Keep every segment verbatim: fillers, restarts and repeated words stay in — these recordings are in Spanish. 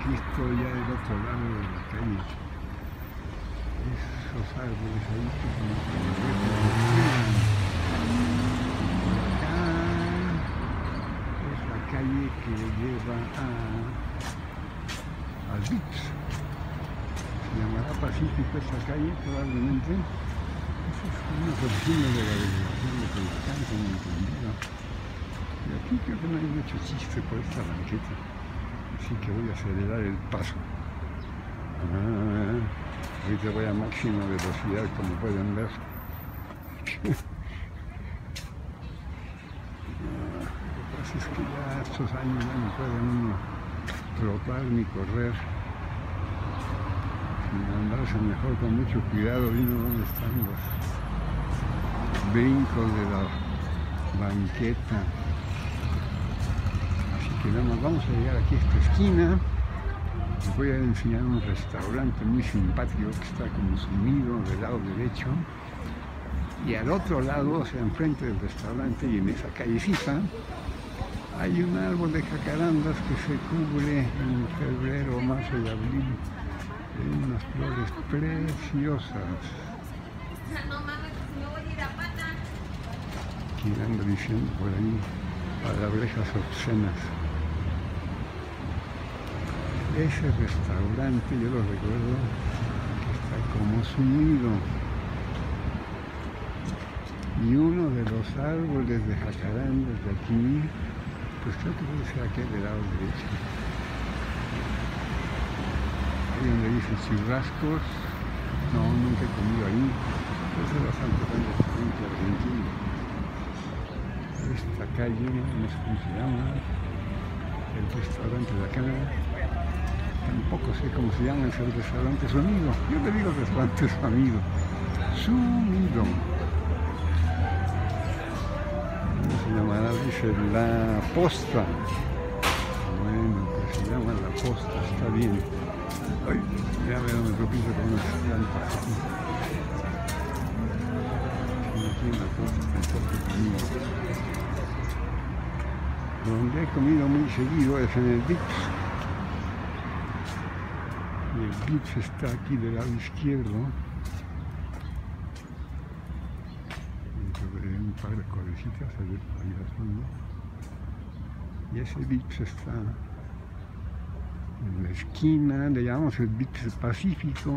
aquí estoy ya del otro lado de la calle. Esos árboles ahí que como que me reflejan. Por acá es la calle que lleva a al Vips. Se llamará Pacífico esta calle probablemente. Esa es una oficina de la delegación de Coyoacán, como entendido. Y aquí creo que no hay mucho chiste por esta banqueta. Así que voy a acelerar el paso. Ah, ahorita voy a máxima velocidad, como pueden ver. Ah, lo que pasa es que ya estos años ya no puede uno trotar ni correr. Sin andarse mejor con mucho cuidado, viendo dónde están los brincos de la banqueta. Que nada más vamos a llegar aquí a esta esquina. Les voy a enseñar un restaurante muy simpático que está como sumido del lado derecho, y al otro lado, o sea, enfrente del restaurante y en esa callecita, hay un árbol de jacarandas que se cubre en febrero, marzo y abril de unas flores preciosas. Aquí ando diciendo por ahí palabrejas obscenas. Ese restaurante, yo lo recuerdo, que está como sumido. Y uno de los árboles de jacarandas de aquí, pues creo que debe ser aquel del lado derecho. Ahí donde dice churrascos, no, nunca he comido ahí. Ese es bastante buen restaurante argentino. Esta calle, no sé cómo se llama, el restaurante de acá. Tampoco sé cómo se llama ese restaurante sumido. Yo le digo restaurante sumido. Sumido. ¿Cómo se llamará? Dice La Posta. Bueno, pues se llama La Posta, está bien. Ay, ya veo, me tropiezo con unas plantas. Aquí en La Posta tampoco he comido. Donde he comido muy seguido es en el Vips. Y el Vips está aquí del lado izquierdo, dentro de un par de colecitas ahí al fondo. Y ese Vips está en la esquina, le llamamos el Vips Pacífico,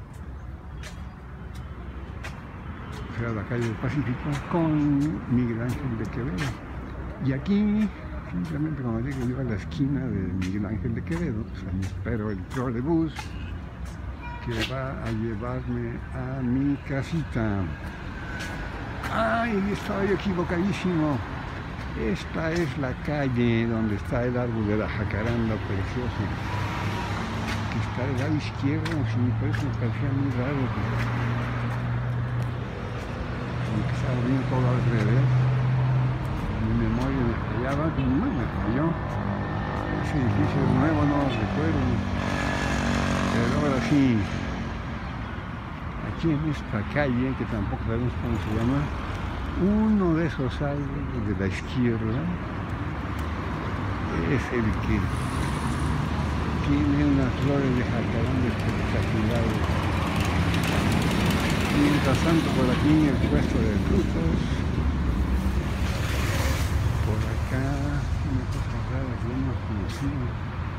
o sea, la calle del Pacífico, con Miguel Ángel de Quevedo. Y aquí, simplemente como digo yo, a la esquina de Miguel Ángel de Quevedo, pues ahí espero el trolebús que va a llevarme a mi casita. ¡Ay! Estaba yo equivocadísimo. Esta es la calle donde está el árbol de la jacaranda precioso, que está del lado izquierdo. Sí, por eso me parecía muy raro, aunque estaba bien todo al revés. Mi memoria me fallaba, no me falló. Ese edificio nuevo no lo recuerdo, pero ahora sí, aquí en esta calle, que tampoco sabemos cómo se llama, uno de esos árboles de la izquierda es el que tiene unas flores de jacaranda espectaculares. Mientras tanto, por aquí el puesto de frutos. Por acá, una cosa rara que yo no conocía,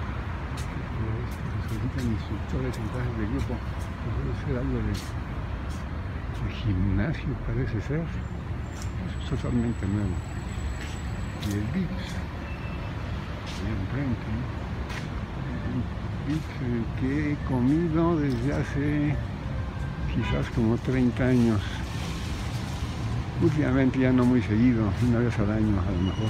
que solicitan instructores en clases de grupo, que puede ser algo de, de gimnasio, parece ser. Eso es totalmente nuevo. Y el Vips, ahí enfrente, el Vips en el que he comido desde hace quizás como treinta años. Últimamente ya no muy seguido, una vez al año a lo mejor,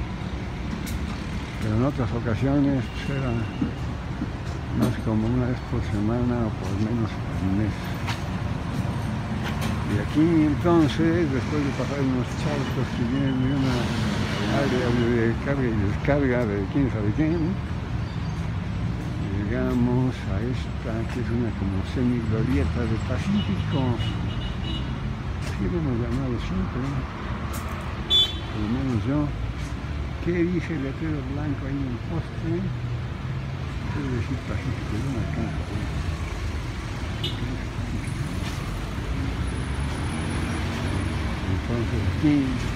pero en otras ocasiones pues era más como una vez por semana o por menos al mes. Y aquí entonces, después de pasar unos charcos que vienen de una área de carga y descarga de quién sabe quién, llegamos a esta que es una como semi-glorieta de Pacífico. Así lo hemos llamado siempre, por lo menos yo. ¿Qué dice el letrero blanco ahí en el poste? Debe decir Pacífico, yo no alcanzo a ver. Entonces aquí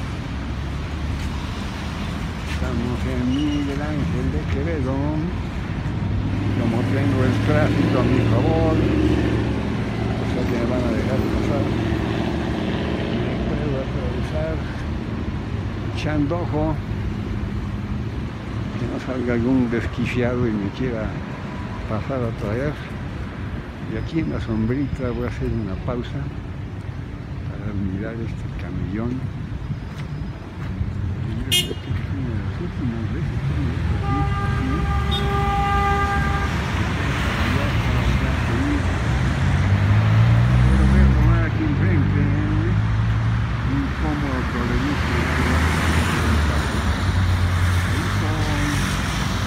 estamos en Miguel Ángel de Quevedo. Como tengo el tráfico a mi favor, o sea que me van a dejar pasar, me puedo atravesar echando ojo que no salga algún desquiciado y me quiera pasar a traer. Y aquí en la sombrita voy a hacer una pausa para mirar este camellón. Y yo creo que es una de las últimas veces que